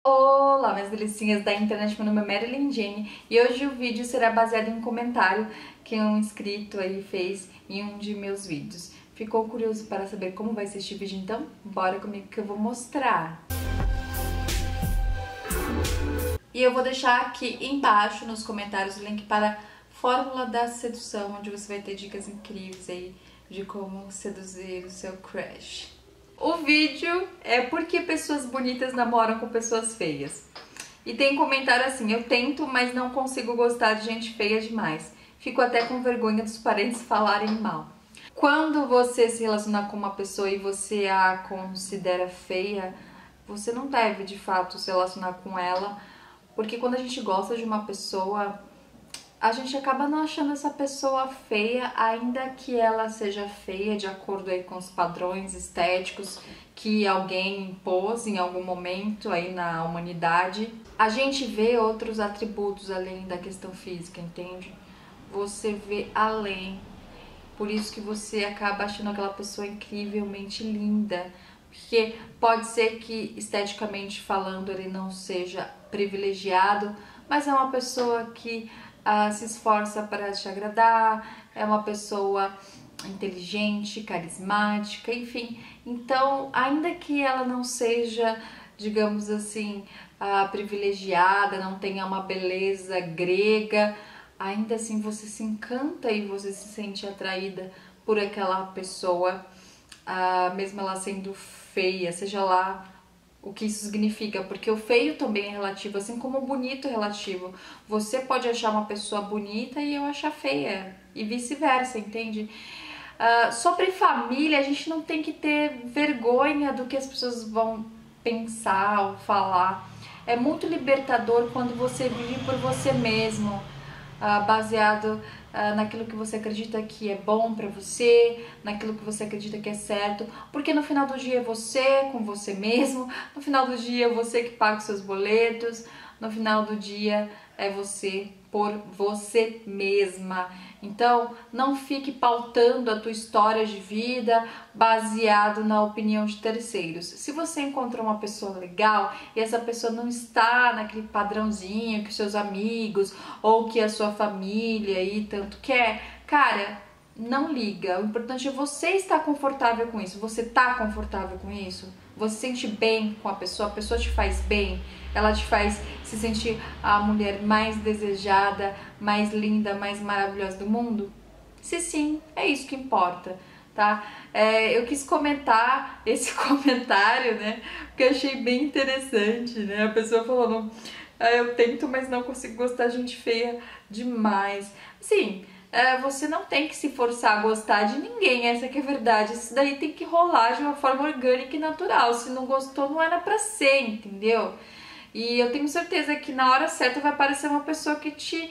Olá, minhas delicinhas da internet, meu nome é Marilyn Jane e hoje o vídeo será baseado em um comentário que um inscrito aí fez em um de meus vídeos. Ficou curioso para saber como vai ser este vídeo então? Bora comigo que eu vou mostrar! E eu vou deixar aqui embaixo nos comentários o link para a Fórmula da Sedução, onde você vai ter dicas incríveis aí de como seduzir o seu crush. O vídeo é por que pessoas bonitas namoram com pessoas feias. E tem comentário assim: eu tento, mas não consigo gostar de gente feia demais. Fico até com vergonha dos parentes falarem mal. Quando você se relacionar com uma pessoa e você a considera feia, você não deve de fato se relacionar com ela, porque quando a gente gosta de uma pessoa, a gente acaba não achando essa pessoa feia, ainda que ela seja feia de acordo aí com os padrões estéticos que alguém impôs em algum momento aí na humanidade. A gente vê outros atributos além da questão física, entende? Você vê além. Por isso que você acaba achando aquela pessoa incrivelmente linda. Porque pode ser que esteticamente falando ele não seja privilegiado, mas é uma pessoa que se esforça para te agradar, é uma pessoa inteligente, carismática, enfim. Então, ainda que ela não seja, digamos assim, privilegiada, não tenha uma beleza grega, ainda assim você se encanta e você se sente atraída por aquela pessoa, mesmo ela sendo feia, seja lá o que isso significa, porque o feio também é relativo, assim como o bonito é relativo. Você pode achar uma pessoa bonita e eu achar feia, e vice-versa, entende? Sobre família, a gente não tem que ter vergonha do que as pessoas vão pensar ou falar. É muito libertador quando você vive por você mesmo, baseado naquilo que você acredita que é bom pra você, naquilo que você acredita que é certo, porque no final do dia é você com você mesmo, no final do dia é você que paga os seus boletos, no final do dia é você por você mesma. Então, não fique pautando a tua história de vida baseado na opinião de terceiros. Se você encontrou uma pessoa legal e essa pessoa não está naquele padrãozinho que seus amigos ou que a sua família aí tanto quer, cara, não liga. O importante é você estar confortável com isso. Você tá confortável com isso? Você se sente bem com a pessoa te faz bem, ela te faz se sentir a mulher mais desejada, mais linda, mais maravilhosa do mundo? Se sim, é isso que importa, tá? Eu quis comentar esse comentário, né? Porque eu achei bem interessante, né? A pessoa falando: eu tento, mas não consigo gostar de gente feia demais. Sim, você não tem que se forçar a gostar de ninguém, essa que é a verdade. Isso daí tem que rolar de uma forma orgânica e natural. Se não gostou, não era pra ser, entendeu? E eu tenho certeza que na hora certa vai aparecer uma pessoa que te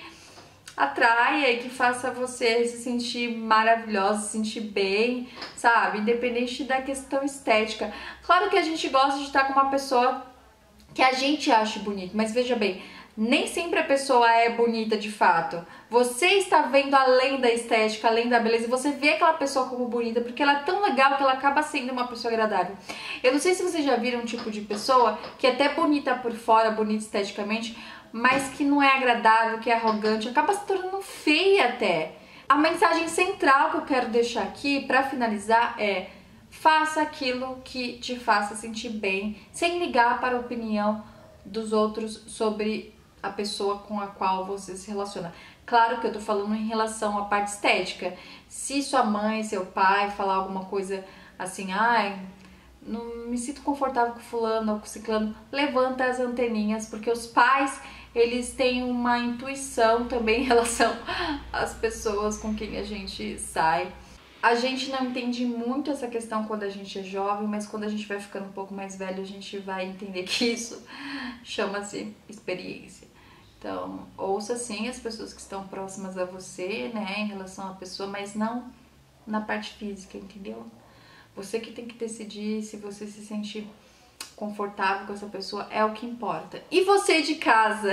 atraia e que faça você se sentir maravilhosa, se sentir bem, sabe? Independente da questão estética. Claro que a gente gosta de estar com uma pessoa que a gente ache bonito, mas veja bem, nem sempre a pessoa é bonita de fato. Você está vendo além da estética, além da beleza, e você vê aquela pessoa como bonita porque ela é tão legal que ela acaba sendo uma pessoa agradável. Eu não sei se vocês já viram um tipo de pessoa que é até bonita por fora, bonita esteticamente, mas que não é agradável, que é arrogante, acaba se tornando feia até. A mensagem central que eu quero deixar aqui para finalizar é: faça aquilo que te faça sentir bem, sem ligar para a opinião dos outros sobre a pessoa com a qual você se relaciona. Claro que eu tô falando em relação à parte estética. Se sua mãe, seu pai falar alguma coisa assim: ai, não me sinto confortável com fulano ou com ciclano, levanta as anteninhas, porque os pais, eles têm uma intuição também em relação às pessoas com quem a gente sai. A gente não entende muito essa questão quando a gente é jovem, mas quando a gente vai ficando um pouco mais velho, a gente vai entender que isso chama-se experiência. Então, ouça sim as pessoas que estão próximas a você, né, em relação à pessoa, mas não na parte física, entendeu? Você que tem que decidir se você se sente confortável com essa pessoa, é o que importa. E você de casa?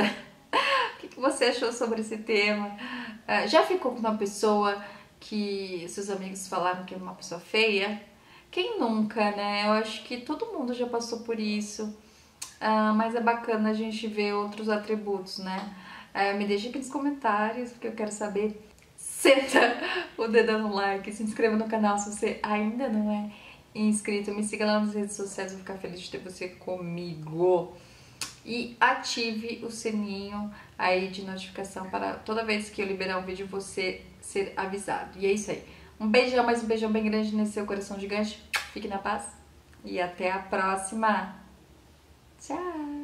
O que você achou sobre esse tema? Já ficou com uma pessoa que seus amigos falaram que é uma pessoa feia? Quem nunca, né? Eu acho que todo mundo já passou por isso. mas é bacana a gente ver outros atributos, né? Me deixa aqui nos comentários, porque eu quero saber. Senta o dedo no like, se inscreva no canal se você ainda não é inscrito, me siga lá nas redes sociais, vou ficar feliz de ter você comigo. E ative o sininho aí de notificação para toda vez que eu liberar um vídeo você ser avisado. E é isso aí. Um beijão, mais um beijão bem grande nesse seu coração gigante. Fique na paz e até a próxima. Tchau!